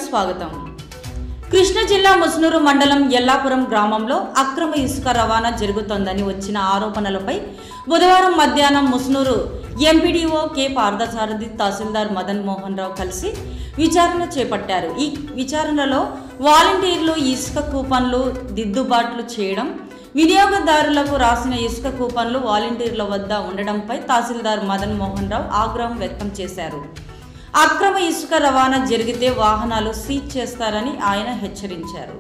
స్వాగతం. కృష్ణా జిల్లా ముసునూరు మండలం యల్లాపురం గ్రామంలో అక్రమ ఇసుక రవాణా జరుగుతోందని వచ్చిన ఆరోపణలపై బుధవారం మధ్యాహ్నం ముసునూరు ఎంపీడీఓ కె పార్థసారథి తహసీల్దార్ మదన్ మోహన్ రావు కలిసి విచారణ చేపట్టారు. ఈ విచారణలో వాలంటీర్లు ఇసుక కూపన్లు దిద్దుబాట్లు చేయడం, వినియోగదారులకు రాసిన ఇసుక కూపన్లు వాలంటీర్ల వద్ద ఉండడంపై తహసీల్దార్ మదన్ మోహన్ రావు ఆగ్రహం వ్యక్తం చేశారు. అక్రమ ఇసుక రవాణా జరిగితే వాహనాలు సీజ్ చేస్తారని ఆయన హెచ్చరించారు.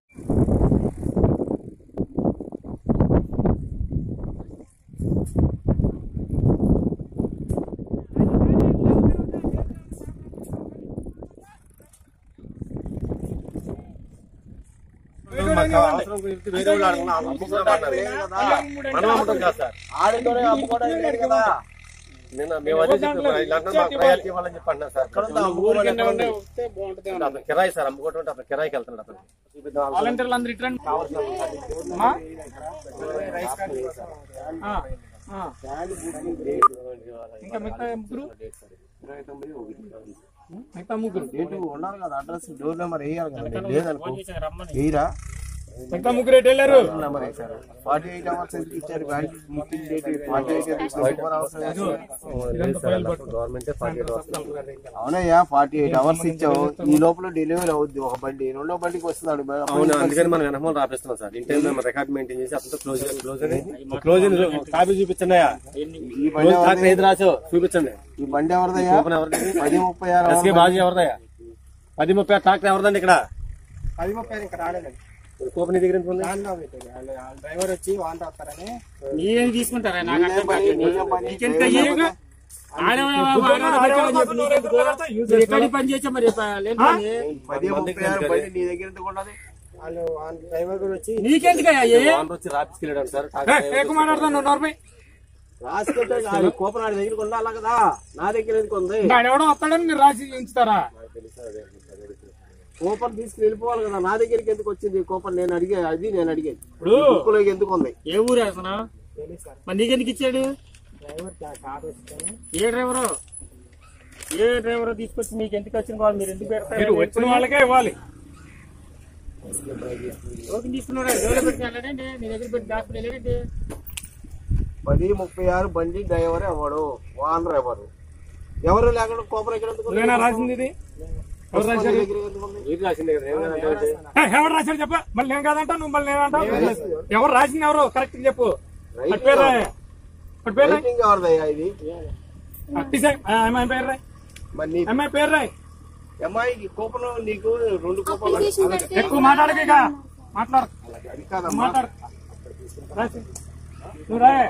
కిరాయి సార్ అమ్ముకోవటం అతను కిరాయికి వెళ్తున్నాడు. ఉన్నారు కదా, అడ్రస్ డోర్ నెంబర్ వేయాలి కదా, లేదనుకో వేయరా. మిగతా ముగ్గురు ఎటు వెళ్ళారు? 48 అవర్స్ ఇచ్చారు. అవునయ్యా, 48 అవర్స్ ఇచ్చావు. ఈ లోపల డెలివరీ అవుద్ది. ఒక బండి రెండో బండికి వస్తున్నాడు. అందుకని మనం వెనకాల రాపిస్తున్నాం సార్. ఇంటి రికార్డ్ మెయింటైన్ చేసి అతను క్లోజ్ కాపీ చూపించండి. ఈ బండి ఏది రాసో చూపించండి. ఈ బండి ఎవరిదయ్యా? 1036 బాజీ ఎవరిదయ్యా? 1030 ట్రాక్టర్ ఎవరిదండి? ఇక్కడ 1030 ఇంకా రాలేదండి. కూపన్ దగ్గర డ్రైవర్ వచ్చి వాన్ రాస్తారని నీవేం తీసుకుంటారా? పని చేసా మరి నీ దగ్గర డ్రైవర్ కూడా వచ్చి నీకెందుకు రాపించుకెళ్ళాడు సార్. మాట్లాడుతాను. రాసుకుంటే కూపన్ ఆడి దగ్గర ఉండాలి కదా, నా దగ్గర ఎందుకు ఉంది? ఎవడో వస్తాడని మీరు రాసి ఉంచుతారా? కూపన్ తీసుకుని వెళ్ళిపోవాలి కదా, నా దగ్గరికి ఎందుకు వచ్చింది కూపన్? నేను అడిగేది ఇప్పుడు ఎందుకు ఉంది? ఏ ఊరు వేస్తున్నా? మరి నీకెందుకు ఇచ్చాడు? ఏ డ్రైవర్ తీసుకొచ్చి మీకు ఎందుకు వచ్చిన వాళ్ళు మీరు ఎందుకు పెడతారు? వచ్చిన వాళ్ళకే ఇవ్వాలి. తీసుకున్నాడు పెట్టాలంటే నీ దగ్గర పెట్టి డాక్టర్ వెళ్ళాడంటే 1036 బండి డ్రైవర్ ఎవడు? ఓనర్ ఎవరు లేకుండా కూపన్ ఎక్కడ రాసింది? ఇది ఎవరు రాశారు చెప్ప? మళ్ళీ నేను కాదంటా, నువ్వు మళ్ళీ నేనంటావు. ఎవరు రాసింది? ఎవరు కరెక్ట్ చెప్పు. ఎవరిదయ్యా ఇది? అమ్మాయి పేరు రాయ్. అమ్మాయి పేరు రాయ్. అమ్మాయి కూపన్ నీకు 2 కూపన్లు. ఎక్కువ మాట్లాడక మాట్లాడు. మాట్లాడు. నువ్వు రాయ్.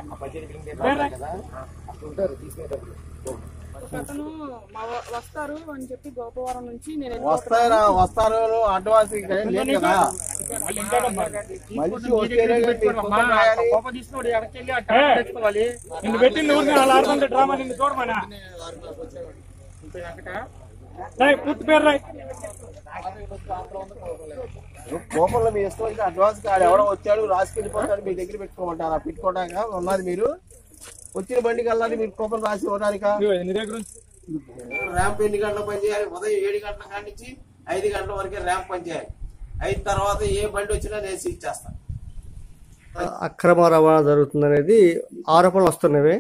అతను వస్తారు అని చెప్పి గోపవరం నుంచి వస్తారు అడ్వాన్స్ లేదు కదా. మనిషి నిన్ను పెట్టింది ఊరికి వాళ్ళు ఆడుతుంటే డ్రామా నిన్ను చూడమనా? పూర్తి పేరు రాయ్. కూపన్లో మీ ఇష్టం వచ్చి అడ్వాన్స్ కాదు, ఎవడో వచ్చాడు రాసుకెళ్ళిపోతాడు, మీ దగ్గర పెట్టుకోమంటారా? పెట్టుకోవడానికి ఉన్నది మీరు వచ్చిన బండికి వెళ్ళాలి. మీరు కూపన్ రాసి ఇవ్వడానికి ర్యాంప్ ఎన్ని గంటలు పనిచేయాలి? ఉదయం 7 గంటల కాడి నుంచి 5 గంటల వరకే ర్యాంప్ పనిచేయాలి. అయిన తర్వాత ఏ బండి వచ్చినా నేను సీజ్ చేస్తాను. అక్రమ రవాణా జరుగుతుందనేది ఆరోపణలు వస్తున్నవి.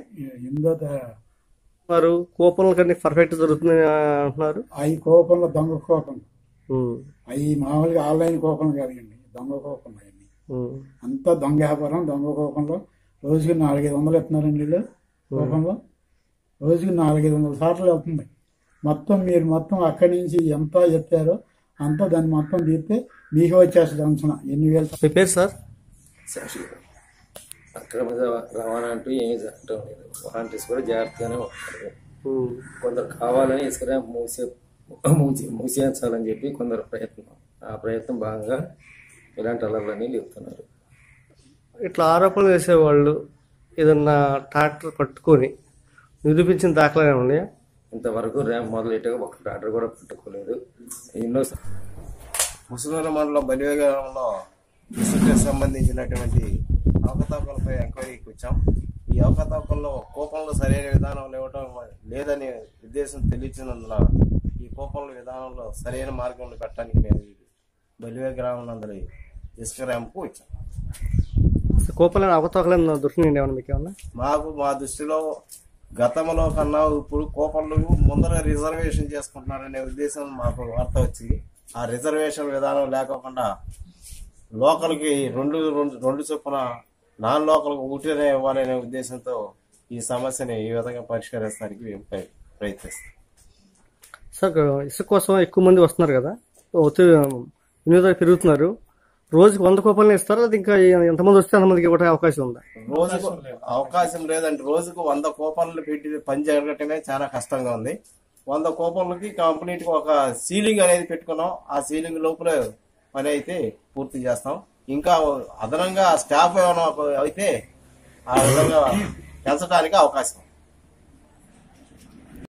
వారు కూపన్ల కన్నా పర్ఫెక్ట్ జరుగుతుందని అంటున్నారు. అవి కూపన్లు దొంగ కూపన్, అవి మామూలుగా ఆన్లైన్ కూపన్లు కాదండి, దొంగ కూపన్లు. అవన్నీ అంతా దొంగ వ్యాపారం. దొంగ కూపన్లో రోజుకి 400-500 ఇస్తున్నారండి వీళ్ళు. కూపన్లో రోజుకి 400-500 సార్లు వెళ్తుంది. మీరు మొత్తం అక్కడి నుంచి ఎంత చెప్పారో అంతా దాన్ని మొత్తం తీస్తే మీకు వచ్చేస్తుంది అంచనా ఎన్ని వేలు. మీ పేరు సార్? అక్రమ రవాణా అంటూ ఏమీ జరగటం లేదు. వాలంటీర్స్ కూడా జాగ్రత్తగానే ఉంటారు. కొందరు కావాలని ఇసుక మూసేయించాలని చెప్పి కొందరు ప్రయత్నం భాగంగా ఇలాంటి అలర్లన్నీ లేపుతున్నారు. ఇట్లా ఆరోపణలు చేసేవాళ్ళు ఏదన్నా ట్రాక్టర్ పట్టుకొని నిరూపించిన దాఖలా ఉన్నాయా? ఇంతవరకు ర్యాంప్ మొదలెట్టగా ఒక ట్రాక్టర్ కూడా పట్టుకోలేదు. ఎన్నో ముసునూరు మండలం బలివేగంలో ఇసుకకు సంబంధించినటువంటి అవకతవకలపై ఎంక్వైరీకి వచ్చాం. ఈ అవకతవకల్లో కూపన్లు సరైన విధానంలో ఇవ్వటం లేదనే ఉద్దేశం తెలియచినందున ఈ కూపన్ల విధానంలో సరైన మార్గంలో పెట్టడానికి మేము బలివే గ్రామం నందరి ఇసుక ర్యాంపు వచ్చాం. కూపన్లు అవతవకలేని దొరికినాయండి ఏమన్నా మీకు ఏమన్నా? మాకు మా దృష్టిలో గతంలో కన్నా ఇప్పుడు కూపన్లు ముందర రిజర్వేషన్ చేసుకుంటున్నారనే ఉద్దేశం మాకు వార్త వచ్చి ఆ రిజర్వేషన్ విధానం లేకోకుండా లోకల్కి రెండు చొప్పున నాన్ లోకల్కి ఒకటినే ఇవ్వాలనే ఉద్దేశంతో ఈ సమస్యని ఈ విధంగా పరిష్కరించడానికి మేము ప్రయత్నిస్తాం. సార్ ఇసుక కోసం ఎక్కువ మంది వస్తున్నారు కదా, వినియోగదారులు పెరుగుతున్నారు. రోజుకి 100 కూపన్లు ఇస్తారా? అది ఇంకా ఎంతమంది వస్తే అంతమందికి ఇవ్వడానికి అవకాశం ఉందా? రోజుకు అవకాశం లేదండి. రోజుకు 100 కూపన్లు పెట్టి పని జరగటమే చాలా కష్టంగా ఉంది. 100 కూపన్లకి కంప్లీట్ గా ఒక సీలింగ్ అనేది పెట్టుకున్నాం. ఆ సీలింగ్ లోపల పని అయితే పూర్తి చేస్తాం. ఇంకా అదనంగా స్టాఫ్ ఏమైనా అయితే ఆ విధంగా పెంచడానికి అవకాశం.